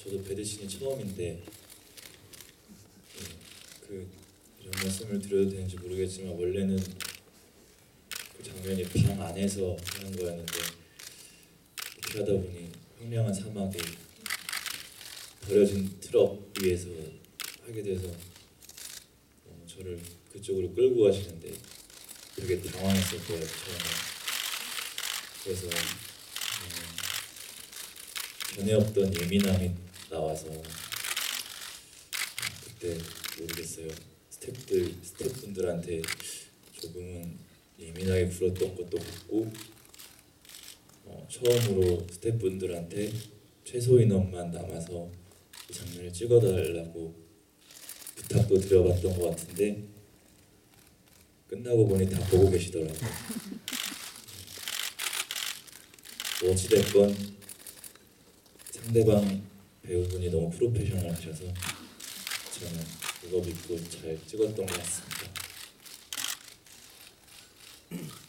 저도 배드신이 처음인데 이런 말씀을 드려도 되는지 모르겠지만 원래는 그 장면이 방 안에서 하는 거였는데 이렇게 하다 보니 황량한 사막에 버려진 트럭 위에서 하게 돼서 저를 그쪽으로 끌고 가시는데 되게 당황했었고요 처음에. 그래서 전에 없던 예민함이 나와서 그때 모르겠어요. 스태프분들한테 조금은 예민하게 굴었던 것도 같고 처음으로 스태프분들한테 최소 인원만 남아서 이 장면을 찍어달라고 부탁도 드려봤던 것 같은데 끝나고 보니 다 보고 계시더라고요. 뭐 어찌됐건 상대방 배우분이 너무 프로페셔널하셔서 저는 그거 믿고 잘 찍었던 것 같습니다.